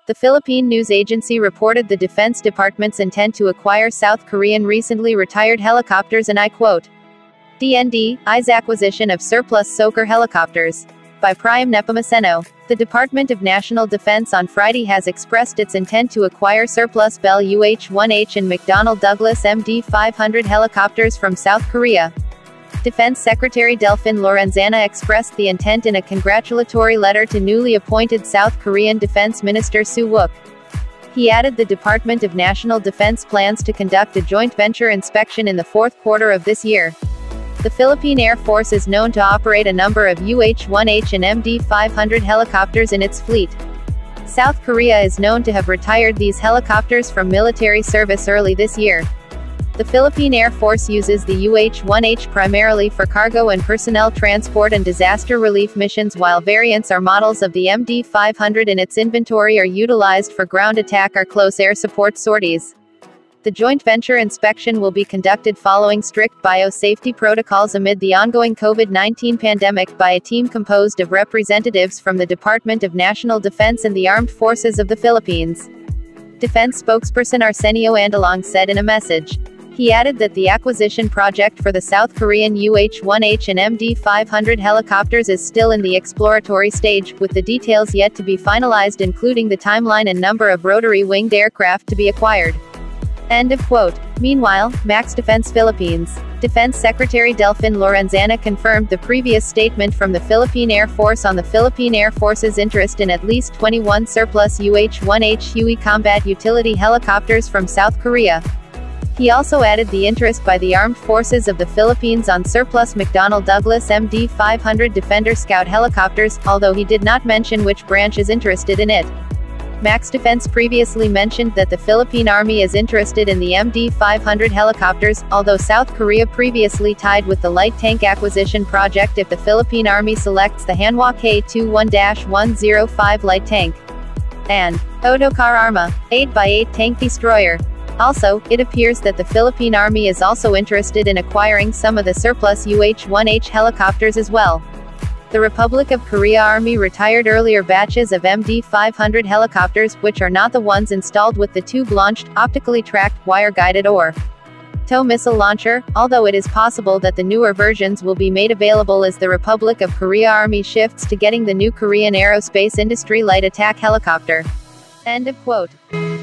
The Philippine news agency reported the Defense Department's intent to acquire South Korean recently retired helicopters, and I quote, DND's acquisition of surplus Soker helicopters. By Priam Nepomuceno. The Department of National Defense on Friday has expressed its intent to acquire surplus Bell UH-1H and McDonnell Douglas MD-500 helicopters from South Korea. Defense Secretary Delfin Lorenzana expressed the intent in a congratulatory letter to newly appointed South Korean Defense Minister Soo Wook. He added the Department of National Defense plans to conduct a joint venture inspection in the fourth quarter of this year. The Philippine Air Force is known to operate a number of UH-1H and MD-500 helicopters in its fleet. South Korea is known to have retired these helicopters from military service early this year. The Philippine Air Force uses the UH-1H primarily for cargo and personnel transport and disaster relief missions, while variants or models of the MD-500 in its inventory are utilized for ground attack or close air support sorties. The joint venture inspection will be conducted following strict biosafety protocols amid the ongoing COVID-19 pandemic by a team composed of representatives from the Department of National Defense and the Armed Forces of the Philippines. Defense spokesperson Arsenio Andalong said in a message. He added that the acquisition project for the South Korean UH-1H and MD-500 helicopters is still in the exploratory stage, with the details yet to be finalized, including the timeline and number of rotary-winged aircraft to be acquired. End of quote. Meanwhile, Max Defense Philippines. Defense Secretary Delfin Lorenzana confirmed the previous statement from the Philippine Air Force on the Philippine Air Force's interest in at least 21 surplus UH-1H Huey combat utility helicopters from South Korea. He also added the interest by the Armed Forces of the Philippines on surplus McDonnell Douglas MD-500 Defender Scout helicopters, although he did not mention which branch is interested in it. Max Defense previously mentioned that the Philippine Army is interested in the MD-500 helicopters, although South Korea previously tied with the light tank acquisition project if the Philippine Army selects the Hanwha K-21-105 light tank. And Otokar Arma, 8x8 tank destroyer. Also, it appears that the Philippine Army is also interested in acquiring some of the surplus UH-1H helicopters as well. The Republic of Korea Army retired earlier batches of MD-500 helicopters, which are not the ones installed with the tube-launched, optically tracked, wire-guided or TOW missile launcher, although it is possible that the newer versions will be made available as the Republic of Korea Army shifts to getting the new Korean aerospace industry light attack helicopter. End of quote.